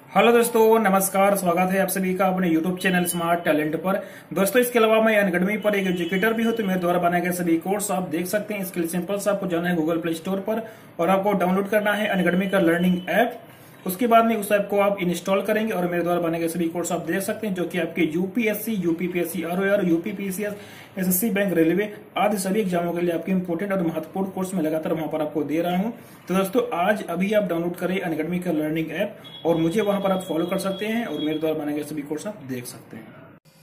Hello दोस्तों, नमस्कार। स्वागत है आप सभी का अपने यूट्यूब चैनल स्मार्ट टैलेंट पर। दोस्तों, इसके अलावा मैं अनअकैडमी पर एक एजुकेटर भी हूं, तो मेरे द्वारा बनाए गए सभी कोर्स आप देख सकते हैं। इसके लिए सिंपल सा आपको जाना है गूगल प्ले स्टोर पर और आपको डाउनलोड करना है अनअकैडमी का लर्निंग ऐप। उसके बाद में उस ऐप को आप इंस्टॉल करेंगे और मेरे द्वारा बनाए गए सभी कोर्स आप देख सकते हैं, जो कि आपके UPSC, UPPSC, ROR, UPPCS, SSC, bank, railway आदि सभी एग्जामों के लिए आपके इंपोर्टेंट और महत्वपूर्ण कोर्स में लगातार वहां पर आपको दे रहा हूं। तो दोस्तों, आज अभी आप डाउनलोड करें अनअकैडमी का लर्निंग ऐप और मुझे वहां पर आप फॉलो कर सकते हैं और मेरे द्वारा बनाए गए सभी कोर्स आप देख सकते हैं।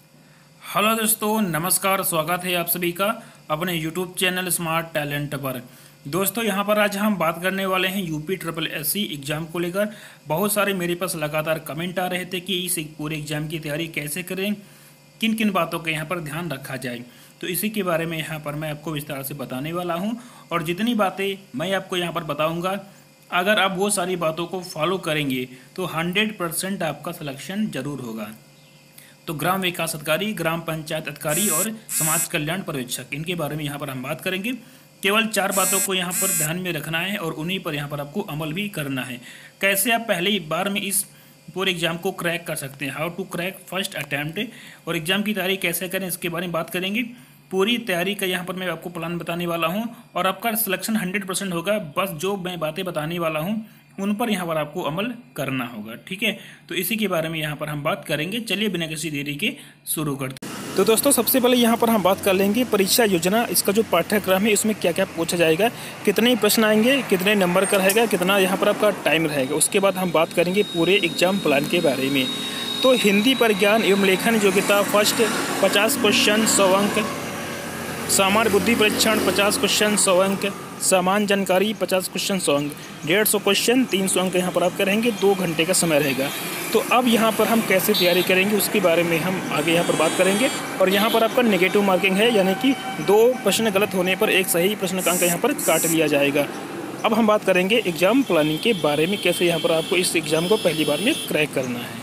हेलो दोस्तों, नमस्कार। स्वागत है आप सभी का अपने यूट्यूब चैनल स्मार्ट टैलेंट पर। दोस्तों, यहाँ पर आज हम बात करने वाले हैं यूपी ट्रिपल एससी एग्जाम को लेकर। बहुत सारे मेरे पास लगातार कमेंट आ रहे थे कि इस पूरे एग्जाम की तैयारी कैसे करें, किन किन बातों का यहाँ पर ध्यान रखा जाए। तो इसी के बारे में यहाँ पर मैं आपको विस्तार से बताने वाला हूँ और जितनी बातें मैं आपको यहाँ पर बताऊँगा, अगर आप वो सारी बातों को फॉलो करेंगे तो 100% आपका सिलेक्शन जरूर होगा। तो ग्राम विकास अधिकारी, ग्राम पंचायत अधिकारी और समाज कल्याण पर्यवेक्षक, इनके बारे में यहाँ पर हम बात करेंगे। केवल 4 बातों को यहाँ पर ध्यान में रखना है और उन्हीं पर यहाँ पर आपको अमल भी करना है। कैसे आप पहले बार में इस पूरे एग्जाम को क्रैक कर सकते हैं, how to crack first attempt, और एग्जाम की तैयारी कैसे करें इसके बारे में बात करेंगे। पूरी तैयारी का यहाँ पर मैं आपको प्लान बताने वाला हूँ और आपका सिलेक्शन 100% होगा। बस जो मैं बातें बताने वाला हूँ उन पर यहाँ पर आपको अमल करना होगा, ठीक है। तो इसी के बारे में यहाँ पर हम बात करेंगे। चलिए बिना किसी देरी के शुरू करते हैं। तो दोस्तों, सबसे पहले यहाँ पर हम बात कर लेंगे परीक्षा योजना। इसका जो पाठ्यक्रम है इसमें क्या क्या पूछा जाएगा, कितने प्रश्न आएंगे, कितने नंबर का रहेगा, कितना यहाँ पर आपका टाइम रहेगा। उसके बाद हम बात करेंगे पूरे एग्जाम प्लान के बारे में। तो हिंदी पर ज्ञान एवं लेखन योग्यता फर्स्ट 50 क्वेश्चन 100 अंक, सामान्य बुद्धि परीक्षण 50 क्वेश्चन 100 अंक, सामान्य जानकारी 50 क्वेश्चन 100 अंक, 150 क्वेश्चन 300 अंक यहाँ पर आप करेंगे। 2 घंटे का समय रहेगा। तो अब यहाँ पर हम कैसे तैयारी करेंगे उसके बारे में हम आगे यहाँ पर बात करेंगे। और यहाँ पर आपका नेगेटिव मार्किंग है, यानी कि 2 प्रश्न गलत होने पर एक सही प्रश्न का अंक यहाँ पर काट लिया जाएगा। अब हम बात करेंगे एग्जाम प्लानिंग के बारे में, कैसे यहाँ पर आपको इस एग्जाम को पहली बार में क्रैक करना है।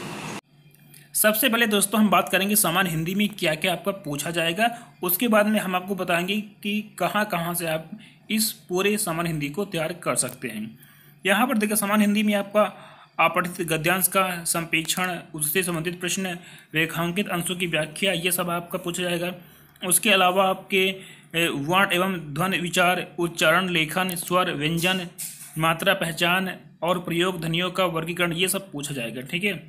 सबसे पहले दोस्तों हम बात करेंगे सामान्य हिंदी में क्या क्या आपका पूछा जाएगा। उसके बाद में हम आपको बताएंगे कि कहाँ कहाँ से आप इस पूरे सामान्य हिंदी को तैयार कर सकते हैं। यहाँ पर देखिए, सामान्य हिंदी में आपका अपठित गद्यांश का संप्रेषण, उससे संबंधित प्रश्न, रेखांकित अंशों की व्याख्या, ये सब आपका पूछा जाएगा। उसके अलावा आपके वर्ण एवं ध्वनि विचार, उच्चारण, लेखन, स्वर, व्यंजन, मात्रा पहचान और प्रयोग ध्वनियों का वर्गीकरण, ये सब पूछा जाएगा, ठीक है।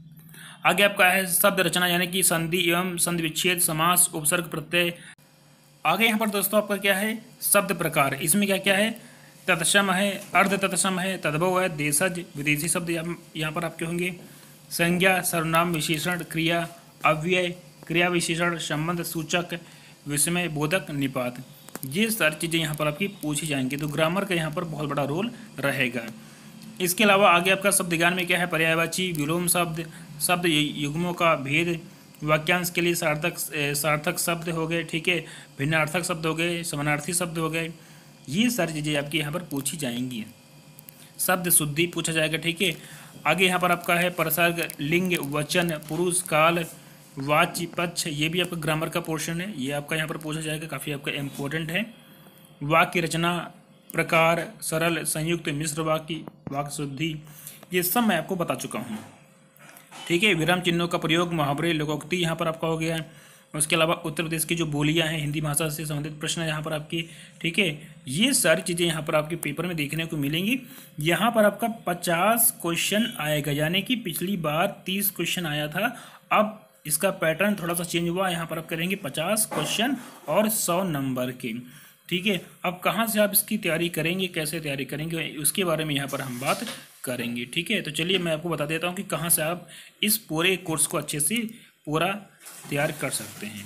आगे आपका है शब्द रचना, यानी कि संधि एवं संधि विच्छेद, समास, उपसर्ग, प्रत्यय। आगे यहाँ पर दोस्तों आपका क्या है, शब्द प्रकार। इसमें क्या क्या है, तत्सम है, अर्ध तत्सम है, तद्भव है, देशज, विदेशी शब्द यहाँ पर आपके होंगे। संज्ञा, सर्वनाम, विशेषण, क्रिया, अव्यय, क्रिया विशेषण, संबंध सूचक, विस्मय बोधक, निपात, ये सारी चीज़ें यहाँ पर आपकी पूछी जाएंगी। तो ग्रामर का यहाँ पर बहुत बड़ा रोल रहेगा। इसके अलावा आगे आपका शब्द ज्ञान में क्या है, पर्यायवाची, विलोम शब्द, शब्द युग्मों का भेद, वाक्यांश के लिए सार्थक शब्द हो गए, ठीक है, भिन्नार्थक शब्द हो गए, समानार्थी शब्द हो गए, ये सारी चीज़ें आपकी यहाँ पर पूछी जाएंगी। शब्द शुद्धि पूछा जाएगा, ठीक है। आगे यहाँ पर आपका है प्रसर्ग, लिंग, वचन, पुरुष, काल, वाच्य, पक्ष, ये भी आपका ग्रामर का पोर्शन है, ये आपका यहाँ पर पूछा जाएगा, काफ़ी आपका इम्पोर्टेंट है। वाक्य रचना, प्रकार, सरल, संयुक्त, मिश्र वाक्य, वाक्य शुद्धि, ये सब मैं आपको बता चुका हूँ, ठीक है। विराम चिन्हों का प्रयोग, मुहावरे, लोकोक्ति यहाँ पर आपका हो गया है। उसके अलावा उत्तर प्रदेश की जो बोलियाँ हैं, हिंदी भाषा से संबंधित प्रश्न यहाँ पर आपकी, ठीक है। ये सारी चीज़ें यहाँ पर आपके पेपर में देखने को मिलेंगी। यहाँ पर आपका 50 क्वेश्चन आएगा, यानी कि पिछली बार 30 क्वेश्चन आया था, अब इसका पैटर्न थोड़ा सा चेंज हुआ। यहाँ पर आप करेंगे 50 क्वेश्चन और 100 नंबर के, ठीक है। अब कहाँ से आप इसकी तैयारी करेंगे, कैसे तैयारी करेंगे, उसके बारे में यहाँ पर हम बात करेंगे, ठीक है। तो चलिए मैं आपको बता देता हूँ कि कहाँ से आप इस पूरे कोर्स को अच्छे से पूरा तैयार कर सकते हैं।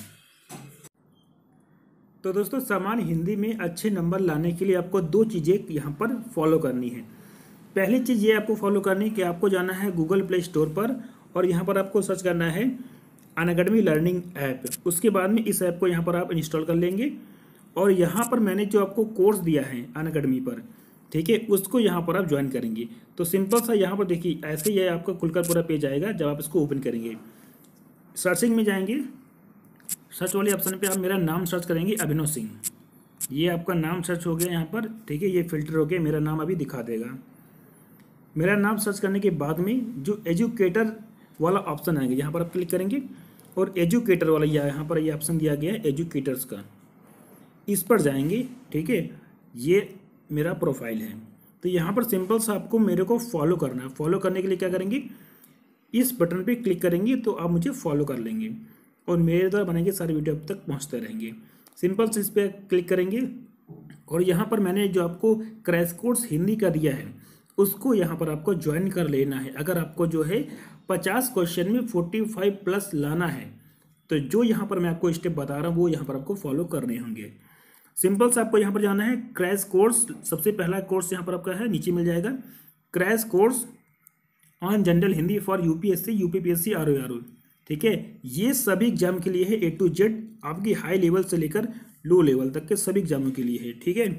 तो दोस्तों, सामान्य हिंदी में अच्छे नंबर लाने के लिए आपको 2 चीज़ें यहाँ पर फॉलो करनी है। पहली चीज़ ये आपको फॉलो करनी है कि आपको जाना है गूगल प्ले स्टोर पर और यहाँ पर आपको सर्च करना है अनअकैडमी लर्निंग ऐप। उसके बाद में इस ऐप को यहाँ पर आप इंस्टॉल कर लेंगे और यहाँ पर मैंने जो आपको कोर्स दिया है अनअकैडमी पर, ठीक है, उसको यहाँ पर आप ज्वाइन करेंगे। तो सिंपल सा यहाँ पर देखिए, ऐसे ही आपका खुलकर पूरा पेज आएगा। जब आप इसको ओपन करेंगे, सर्चिंग में जाएंगे, सर्च वाले ऑप्शन पे आप मेरा नाम सर्च करेंगे, अभिनव सिंह। ये आपका नाम सर्च हो गया यहाँ पर, ठीक है, ये फिल्टर हो गया, मेरा नाम अभी दिखा देगा। मेरा नाम सर्च करने के बाद में जो एजुकेटर वाला ऑप्शन आएगा, यहाँ पर आप क्लिक करेंगे और एजुकेटर वाला यहाँ पर ये ऑप्शन दिया गया है एजुकेटर्स का, इस पर जाएंगे। ठीक है, ये मेरा प्रोफाइल है। तो यहाँ पर सिंपल सा आपको मेरे को फॉलो करना है। फॉलो करने के लिए क्या करेंगे, इस बटन पे क्लिक करेंगे तो आप मुझे फॉलो कर लेंगे और मेरे द्वारा बनाएंगे सारे वीडियो अब तक पहुँचते रहेंगे। सिंपल से इस पर क्लिक करेंगे और यहाँ पर मैंने जो आपको क्रैश कोर्स हिंदी का दिया है उसको यहाँ पर आपको ज्वाइन कर लेना है। अगर आपको जो है 50 क्वेश्चन में 45 प्लस लाना है तो जो यहाँ पर मैं आपको स्टेप बता रहा हूँ वो यहाँ पर आपको फॉलो करने होंगे। सिंपल से आपको यहाँ पर जाना है क्रैश कोर्स, सबसे पहला कोर्स यहाँ पर आपका है, नीचे मिल जाएगा crash course on general Hindi for UPSC, UPPSC, RO. ठीक है, ये सभी एग्जाम के लिए है, A to Z आपकी हाई लेवल से लेकर लो लेवल तक के सभी एग्जामों के लिए है। ठीक है,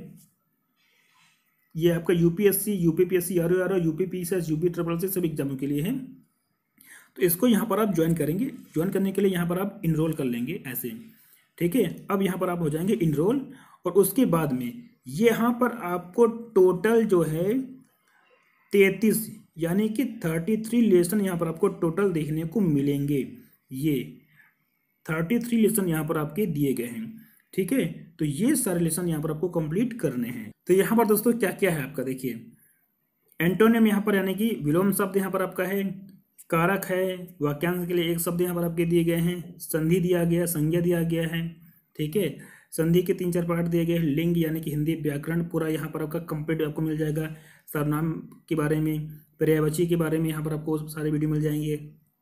ये आपका UPSC, UPPSC, RO, UPPSC, UP triple C सभी एग्जामों के लिए है। तो इसको यहाँ पर आप ज्वाइन करेंगे। ज्वाइन करने के लिए यहाँ पर आप इनरोल कर लेंगे ऐसे। ठीक है, अब यहाँ पर आप हो जाएंगे इनरोल और उसके बाद में यहाँ पर आपको टोटल जो है 33 यानी कि 33 लेसन यहाँ पर आपको टोटल देखने को मिलेंगे। ये 33 लेसन यहाँ पर आपके दिए गए हैं। ठीक है, तो ये सारे लेसन यहाँ पर आपको कंप्लीट करने हैं। तो यहाँ पर दोस्तों क्या क्या है आपका देखिए, एंटोनियम यहाँ पर यानी कि विलोम शब्द यहाँ पर आपका है, कारक है, वाक्यांश के लिए एक शब्द यहाँ पर आपके दिए गए हैं, संधि दिया गया, संज्ञा दिया गया है। ठीक है, संधि के 3-4 पार्ट दिए गए हैं, लिंग यानी कि हिंदी व्याकरण पूरा यहाँ पर आपका कंप्लीट आपको मिल जाएगा, सर्वनाम के बारे में, पर्यायवाची के बारे में यहाँ पर आपको सारे वीडियो मिल जाएंगे,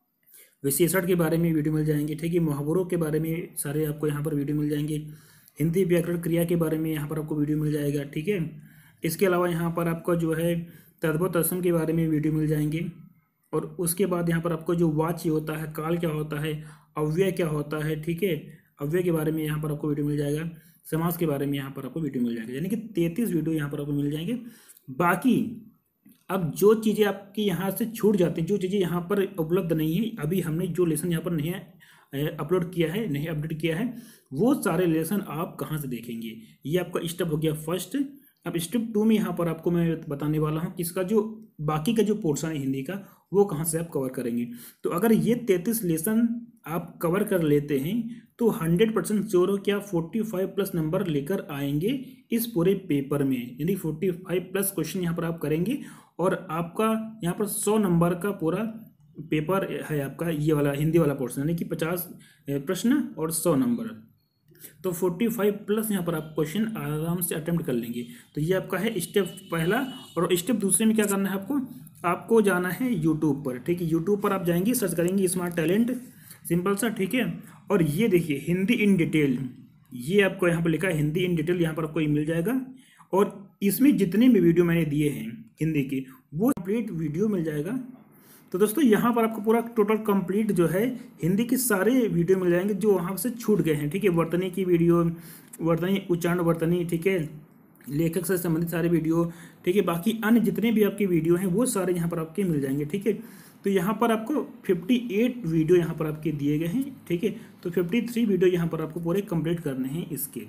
विशेषण के बारे में वीडियो मिल जाएंगे। ठीक है, मुहावरों के बारे में सारे आपको यहाँ पर वीडियो मिल जाएंगे, हिंदी व्याकरण क्रिया के बारे में यहाँ पर आपको वीडियो मिल जाएगा। ठीक है, इसके अलावा यहाँ पर आपको जो है तद्भव तत्सम के बारे में वीडियो मिल जाएंगे और उसके बाद यहाँ पर आपको जो वाच्य होता है, काल क्या होता है, अव्यय क्या होता है। ठीक है, अव्यय के बारे में यहाँ पर आपको वीडियो मिल जाएगा, समास के बारे में यहाँ पर आपको वीडियो मिल जाएगा, यानी कि 33 वीडियो यहाँ पर आपको मिल जाएंगे। बाकी अब जो चीज़ें आपकी यहाँ से छूट जाती हैं, जो चीज़ें यहाँ पर उपलब्ध नहीं है, अभी हमने जो लेसन यहाँ पर नहीं अपलोड किया है, नहीं अपडेट किया है, वो सारे लेसन आप कहाँ से देखेंगे। ये आपका स्टेप हो गया फर्स्ट। अब स्टेप 2 में यहाँ पर आपको मैं बताने वाला हूँ कि इसका जो बाकी का जो पोर्शन है हिंदी का वो कहाँ से आप कवर करेंगे। तो अगर ये 33 लेसन आप कवर कर लेते हैं तो 100% श्योर हो क्या 45 प्लस नंबर लेकर आएंगे इस पूरे पेपर में, यानी 45 प्लस क्वेश्चन यहाँ पर आप करेंगे और आपका यहाँ पर 100 नंबर का पूरा पेपर है आपका, ये वाला हिंदी वाला पोर्शन, यानी कि 50 प्रश्न और 100 नंबर। तो 45 प्लस यहाँ पर आप क्वेश्चन आराम से अटेम्प्ट कर लेंगे। तो ये आपका है स्टेप पहला। और स्टेप दूसरे में क्या करना है आपको जाना है यूट्यूब पर। ठीक है, यूट्यूब पर आप जाएंगे, सर्च करेंगे स्मार्ट टैलेंट, सिंपल सा। ठीक है, और ये देखिए हिंदी इन डिटेल, ये आपको यहाँ पर लिखा है हिंदी इन डिटेल, यहाँ पर आपको मिल जाएगा और इसमें जितने भी वीडियो मैंने दिए हैं हिंदी के वो कंप्लीट वीडियो मिल जाएगा। तो दोस्तों यहाँ पर आपको पूरा टोटल कंप्लीट जो है हिंदी के सारे वीडियो मिल जाएंगे जो वहाँ से छूट गए हैं। ठीक है, वर्तनी की वीडियो, वर्तनी उच्चारण वर्तनी, ठीक है, लेखक से संबंधित सारे वीडियो, ठीक है, बाकी अन्य जितने भी आपके वीडियो हैं वो सारे यहाँ पर आपके मिल जाएंगे। ठीक है, तो यहाँ पर आपको 58 वीडियो यहाँ पर आपके दिए गए हैं। ठीक है, तो 53 वीडियो यहाँ पर आपको पूरे कंप्लीट करने हैं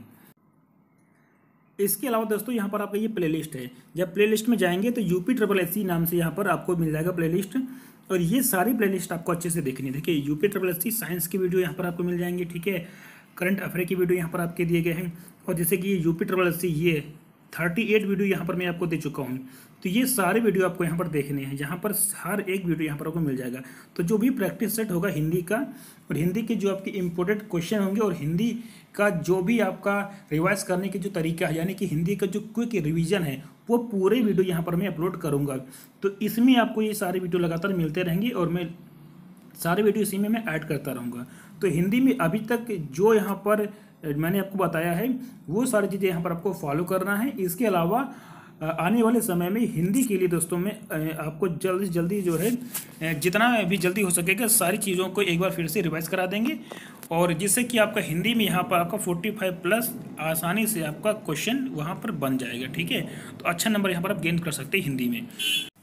इसके अलावा दोस्तों यहाँ पर आपका ये प्लेलिस्ट है। जब प्लेलिस्ट में जाएंगे तो UPSSC नाम से यहाँ पर आपको मिल जाएगा प्लेलिस्ट, और ये सारी प्लेलिस्ट आपको अच्छे से देखनी है। देखिए UPSSC साइंस की वीडियो यहाँ पर आपको मिल जाएंगे। ठीक है, करंट अफेयर की वीडियो यहाँ पर आपके दिए गए हैं, और जैसे कि UPSSC ये 38 वीडियो यहाँ पर मैं आपको दे चुका हूँ। तो ये सारे वीडियो आपको यहाँ पर देखने हैं, जहाँ पर हर एक वीडियो यहाँ पर आपको मिल जाएगा। तो जो भी प्रैक्टिस सेट होगा हिंदी का, और हिंदी के जो आपके इंपॉर्टेंट क्वेश्चन होंगे, और हिंदी का जो भी आपका रिवाइज करने के जो तरीका है, यानी कि हिंदी का जो क्विक रिवीजन है, वो पूरे वीडियो यहाँ पर मैं अपलोड करूँगा। तो इसमें आपको ये सारे वीडियो लगातार मिलते रहेंगे और मैं सारे वीडियो इसी में मैं ऐड करता रहूँगा। तो हिंदी में अभी तक जो यहाँ पर मैंने आपको बताया है वो सारी चीज़ें यहाँ पर आपको फॉलो करना है। इसके अलावा आने वाले समय में हिंदी के लिए दोस्तों में आपको जल्दी से जल्दी जो है जितना भी जल्दी हो सकेगा सारी चीज़ों को एक बार फिर से रिवाइज करा देंगे, और जिससे कि आपका हिंदी में यहाँ पर आपका 45 प्लस आसानी से आपका क्वेश्चन वहाँ पर बन जाएगा। ठीक है, तो अच्छा नंबर यहाँ पर आप गेन कर सकते हैं हिंदी में।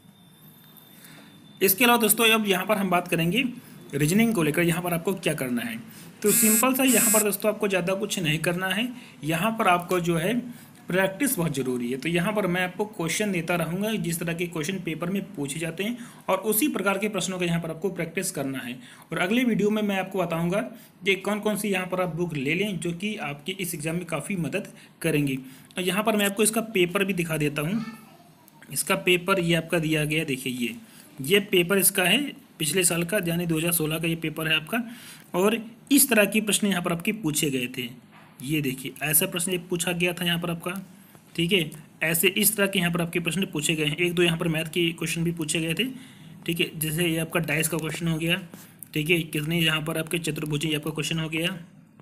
इसके अलावा दोस्तों अब यहाँ पर हम बात करेंगे रीजनिंग को लेकर। यहाँ पर आपको क्या करना है, तो सिंपल सा यहाँ पर दोस्तों आपको ज़्यादा कुछ नहीं करना है। यहाँ पर आपको जो है प्रैक्टिस बहुत जरूरी है। तो यहाँ पर मैं आपको क्वेश्चन देता रहूँगा जिस तरह के क्वेश्चन पेपर में पूछे जाते हैं, और उसी प्रकार के प्रश्नों का यहाँ पर आपको प्रैक्टिस करना है। और अगले वीडियो में मैं आपको बताऊँगा कि कौन कौन सी यहाँ पर आप बुक ले लें जो कि आपकी इस एग्ज़ाम में काफ़ी मदद करेंगी। और यहाँ पर मैं आपको इसका पेपर भी दिखा देता हूँ। इसका पेपर ये आपका दिया गया, देखिए ये पेपर इसका है पिछले साल का, यानी 2016 का ये पेपर है आपका। और इस तरह के प्रश्न यहाँ पर आपके पूछे गए थे। ये देखिए ऐसा प्रश्न एक पूछा गया था यहाँ पर आपका, ठीक है। ऐसे इस तरह के यहाँ पर आपके प्रश्न पूछे गए हैं। एक दो यहाँ पर मैथ के क्वेश्चन भी पूछे गए थे, ठीक है। जैसे ये आपका डाइस का क्वेश्चन हो गया, ठीक है। कितने यहाँ पर आपके चतुर्भुज ये आपका क्वेश्चन हो गया।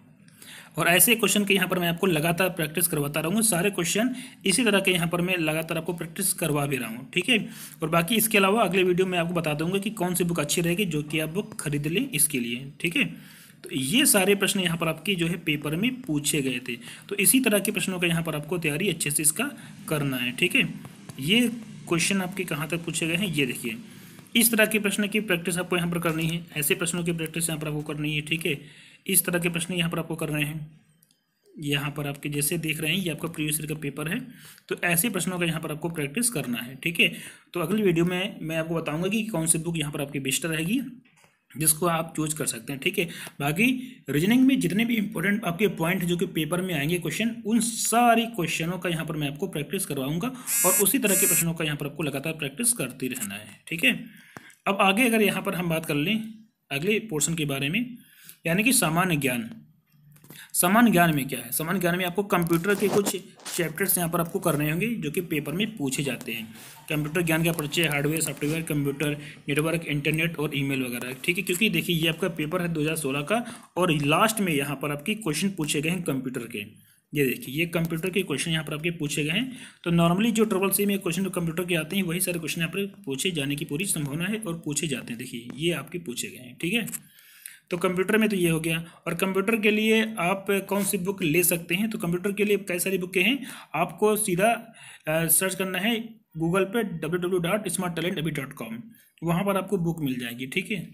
और ऐसे क्वेश्चन के यहाँ पर मैं आपको लगातार प्रैक्टिस करवाता रहूँगा। सारे क्वेश्चन इसी तरह के यहाँ पर मैं लगातार आपको प्रैक्टिस करवा भी रहा हूँ, ठीक है। और बाकी इसके अलावा अगले वीडियो में आपको बता दूंगा कि कौन सी बुक अच्छी रहेगी जो कि आप बुक खरीद लें इसके लिए, ठीक है। तो ये सारे प्रश्न यहाँ पर आपके जो है पेपर में पूछे गए थे। तो इसी तरह के प्रश्नों का यहाँ पर आपको तैयारी अच्छे से इसका करना है, ठीक है। ये क्वेश्चन आपके कहाँ तक पूछे गए हैं, ये देखिए। इस तरह के प्रश्न की प्रैक्टिस आपको यहाँ पर करनी है, ऐसे प्रश्नों की प्रैक्टिस यहाँ पर आपको करनी है, ठीक है। इस तरह के प्रश्न यहाँ पर आपको कर रहे हैं। यहाँ पर आपके जैसे देख रहे हैं ये आपका प्रीवियस ईयर का पेपर है, तो ऐसे प्रश्नों का यहाँ पर आपको प्रैक्टिस करना है, ठीक है। तो अगली वीडियो में मैं आपको बताऊंगा कि कौन सी बुक यहाँ पर आपकी बेस्ट रहेगी जिसको आप चूज कर सकते हैं, ठीक है। बाकी रीजनिंग में जितने भी इंपॉर्टेंट आपके पॉइंट जो कि पेपर में आएंगे क्वेश्चन, उन सारी क्वेश्चनों का यहाँ पर मैं आपको प्रैक्टिस करवाऊंगा, और उसी तरह के प्रश्नों का यहाँ पर आपको लगातार प्रैक्टिस करते रहना है, ठीक है। अब आगे अगर यहाँ पर हम बात कर लें अगले पोर्शन के बारे में, यानी कि सामान्य ज्ञान। सामान्य ज्ञान में क्या है, सामान्य ज्ञान में आपको कंप्यूटर के कुछ चैप्टर्स यहाँ पर आपको करने होंगे जो कि पेपर में पूछे जाते हैं। कंप्यूटर ज्ञान का परिचय, hardware, software, computer network, internet और ईमेल वगैरह, ठीक है। क्योंकि देखिए ये आपका पेपर है 2016 का, और लास्ट में यहाँ पर आपकी क्वेश्चन पूछे गए हैं कंप्यूटर के। ये देखिए ये कंप्यूटर के क्वेश्चन यहाँ पर आपके पूछे गए हैं। तो नॉर्मली जो ट्रिपल सी में क्वेश्चन कंप्यूटर के आते हैं वही सारे क्वेश्चन यहाँ पर पूछे जाने की पूरी संभावना है, और पूछे जाते हैं। देखिए ये आपके पूछे गए हैं, ठीक है। तो कंप्यूटर में तो ये हो गया। और कंप्यूटर के लिए आप कौन सी बुक ले सकते हैं, तो कंप्यूटर के लिए कई सारी बुकें हैं। आपको सीधा सर्च करना है गूगल पे www.smarttalentabi.com, वहाँ पर आपको बुक मिल जाएगी, ठीक है।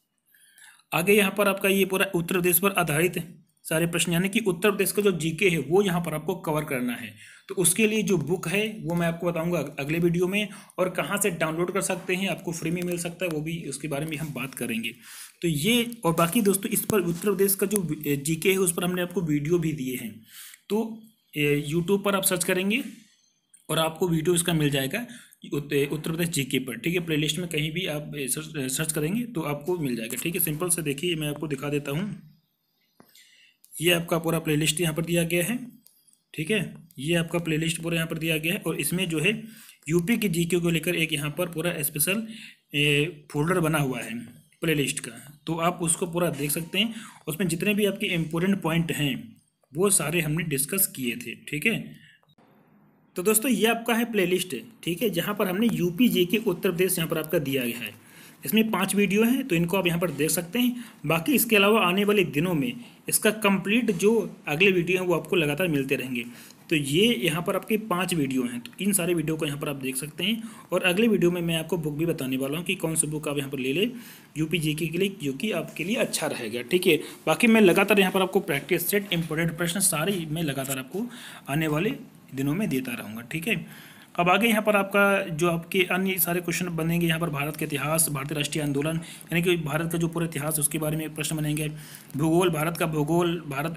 आगे यहाँ पर आपका ये पूरा उत्तर प्रदेश पर आधारित सारे प्रश्न, यानी कि उत्तर प्रदेश का जो जीके है वो यहाँ पर आपको कवर करना है। तो उसके लिए जो बुक है वो मैं आपको बताऊंगा अगले वीडियो में, और कहाँ से डाउनलोड कर सकते हैं, आपको फ्री में मिल सकता है वो भी, उसके बारे में हम बात करेंगे। तो ये और बाकी दोस्तों इस पर उत्तर प्रदेश का जो जीके है उस पर हमने आपको वीडियो भी दिए हैं। तो यूट्यूब पर आप सर्च करेंगे और आपको वीडियो इसका मिल जाएगा उत्तर प्रदेश जीके पर, ठीक है। प्लेलिस्ट में कहीं भी आप सर्च करेंगे तो आपको मिल जाएगा, ठीक है। सिंपल से देखिए मैं आपको दिखा देता हूँ। ये आपका पूरा प्लेलिस्ट यहाँ पर दिया गया है, ठीक है। ये आपका प्लेलिस्ट पूरा यहाँ पर दिया गया है, और इसमें जो है यूपी की जीके को लेकर एक यहाँ पर पूरा स्पेशल फोल्डर बना हुआ है प्लेलिस्ट का। तो आप उसको पूरा देख सकते हैं। उसमें जितने भी आपके इम्पोर्टेंट पॉइंट हैं वो सारे हमने डिस्कस किए थे, ठीक है। तो दोस्तों ये आपका है प्लेलिस्ट, ठीक है, जहाँ पर हमने यूपी जीके उत्तर प्रदेश यहाँ पर आपका दिया गया है। इसमें 5 वीडियो हैं, तो इनको आप यहाँ पर देख सकते हैं। बाकी इसके अलावा आने वाले दिनों में इसका कंप्लीट जो अगले वीडियो हैं वो आपको लगातार मिलते रहेंगे। तो ये यहाँ पर आपके 5 वीडियो हैं, तो इन सारे वीडियो को यहाँ पर आप देख सकते हैं। और अगले वीडियो में मैं आपको बुक भी बताने वाला हूँ कि कौन सी बुक आप यहाँ पर ले लें यूपी जीके के लिए, जो कि आपके लिए अच्छा रहेगा, ठीक है। बाकी मैं लगातार यहाँ पर आपको प्रैक्टिस सेट इंपॉर्टेंट प्रश्न सारे मैं लगातार आपको आने वाले दिनों में देता रहूँगा, ठीक है। अब आगे यहाँ पर आपका जो आपके अन्य सारे क्वेश्चन बनेंगे, यहाँ पर भारत का इतिहास, भारतीय राष्ट्रीय आंदोलन, यानी कि भारत का जो पूरा इतिहास उसके बारे में प्रश्न बनेंगे। भूगोल, भारत का भूगोल,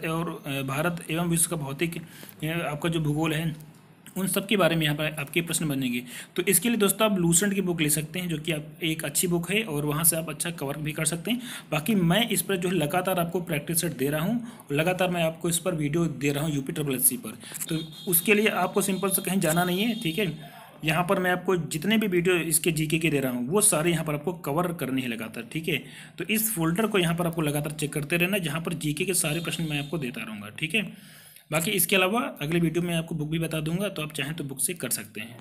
भारत एवं विश्व का भौतिक आपका जो भूगोल है उन सब के बारे में यहाँ पर आपके प्रश्न बनेंगे। तो इसके लिए दोस्तों आप लूसेंट की बुक ले सकते हैं, जो कि आप एक अच्छी बुक है, और वहाँ से आप अच्छा कवर भी कर सकते हैं। बाकी मैं इस पर जो है लगातार आपको प्रैक्टिस सेट दे रहा हूँ, और लगातार मैं आपको इस पर वीडियो दे रहा हूँ यूपी SSC पर। तो उसके लिए आपको सिंपल से कहीं जाना नहीं है, ठीक है। यहाँ पर मैं आपको जितने भी वीडियो इसके जीके के दे रहा हूँ वो सारे यहाँ पर आपको कवर करने हैं लगातार, ठीक है। तो इस फोल्डर को यहाँ पर आपको लगातार चेक करते रहना, जहाँ पर जीके के सारे प्रश्न मैं आपको देता रहूँगा, ठीक है। बाकी इसके अलावा अगले वीडियो में आपको बुक भी बता दूंगा, तो आप चाहें तो बुक से कर सकते हैं।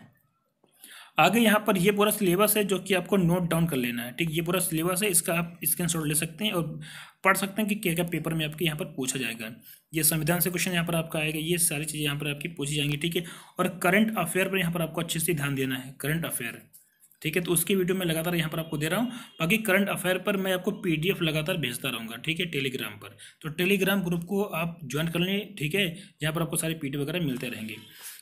आगे यहाँ पर ये पूरा सिलेबस है जो कि आपको नोट डाउन कर लेना है, ठीक। ये पूरा सिलेबस है, इसका आप स्क्रीनशॉट ले सकते हैं और पढ़ सकते हैं कि क्या क्या पेपर में आपके यहाँ पर पूछा जाएगा। ये संविधान से क्वेश्चन यहाँ पर आपका आएगा, ये सारी चीज़ें यहाँ पर आपकी पूछी जाएंगी, ठीक है। और करंट अफेयर पर यहाँ पर आपको अच्छे से ध्यान देना है, करंट अफेयर, ठीक है। तो उसकी वीडियो मैं लगातार यहाँ पर आपको दे रहा हूँ। बाकी करंट अफेयर पर मैं आपको PDF लगातार भेजता रहूँगा, ठीक है, टेलीग्राम पर। तो टेलीग्राम ग्रुप को आप ज्वाइन कर लें, ठीक है, जहाँ पर आपको सारे PDF वगैरह मिलते रहेंगे।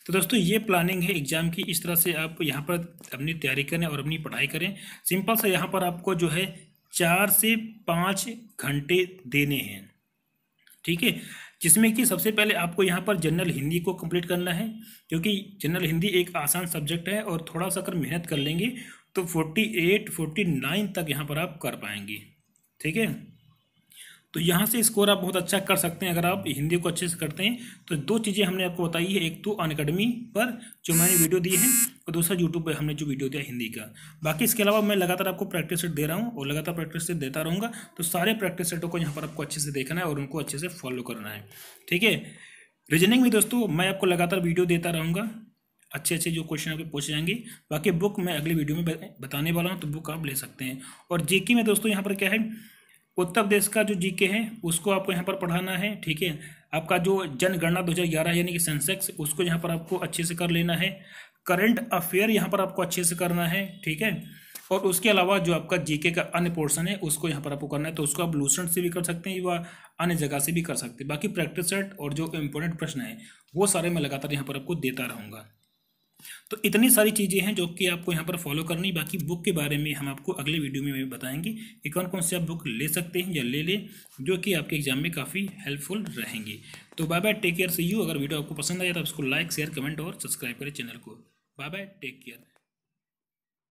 तो दोस्तों ये प्लानिंग है एग्जाम की। इस तरह से आप यहाँ पर अपनी तैयारी करें और अपनी पढ़ाई करें। सिंपल सा यहाँ पर आपको जो है 4 से 5 घंटे देने हैं, ठीक है, जिसमें कि सबसे पहले आपको यहाँ पर जनरल हिंदी को कंप्लीट करना है, क्योंकि जनरल हिंदी एक आसान सब्जेक्ट है और थोड़ा सा अगर मेहनत कर लेंगे तो 48 49 तक यहाँ पर आप कर पाएंगे, ठीक है। तो यहाँ से स्कोर आप बहुत अच्छा कर सकते हैं अगर आप हिंदी को अच्छे से करते हैं। तो 2 चीज़ें हमने आपको बताई है, एक तो अनअकैडमी पर जो मैंने वीडियो दी है और दूसरा यूट्यूब पर हमने जो वीडियो दिया हिंदी का। बाकी इसके अलावा मैं लगातार आपको प्रैक्टिस सेट दे रहा हूँ और लगातार प्रैक्टिस सेट देता रहूँगा। तो सारे प्रैक्टिस सेटों को यहाँ पर आपको अच्छे से देखना है और उनको अच्छे से फॉलो करना है, ठीक है। रीजनिंग में दोस्तों मैं आपको लगातार वीडियो देता रहूँगा, अच्छे अच्छे जो क्वेश्चन आपके पूछे जाएंगे। बाकी बुक मैं अगली वीडियो में बताने वाला हूँ, तो बुक आप ले सकते हैं। और जीके में दोस्तों यहाँ पर क्या है, उत्तर प्रदेश का जो जीके है उसको आपको यहाँ पर पढ़ाना है, ठीक है। आपका जो जनगणना 2011 यानी कि सेंसेक्स, उसको यहाँ पर आपको अच्छे से कर लेना है। करंट अफेयर यहाँ पर आपको अच्छे से करना है, ठीक है। और उसके अलावा जो आपका जीके का अन्य पोर्शन है उसको यहाँ पर आपको करना है। तो उसको आप लूसेंट से भी कर सकते हैं व अन्य जगह से भी कर सकते हैं। बाकी प्रैक्टिस सेट और जो इंपॉर्टेंट प्रश्न है वो सारे मैं लगातार यहाँ पर आपको देता रहूँगा। तो इतनी सारी चीज़ें हैं जो कि आपको यहाँ पर फॉलो करनी। बाकी बुक के बारे में हम आपको अगले वीडियो में बताएंगे कि कौन कौन से आप बुक ले सकते हैं या ले लें, जो कि आपके एग्जाम में काफ़ी हेल्पफुल रहेंगी। तो bye bye, take care, see you. अगर वीडियो आपको पसंद आया तो उसको लाइक शेयर कमेंट और सब्सक्राइब करें चैनल को। Bye bye, take care.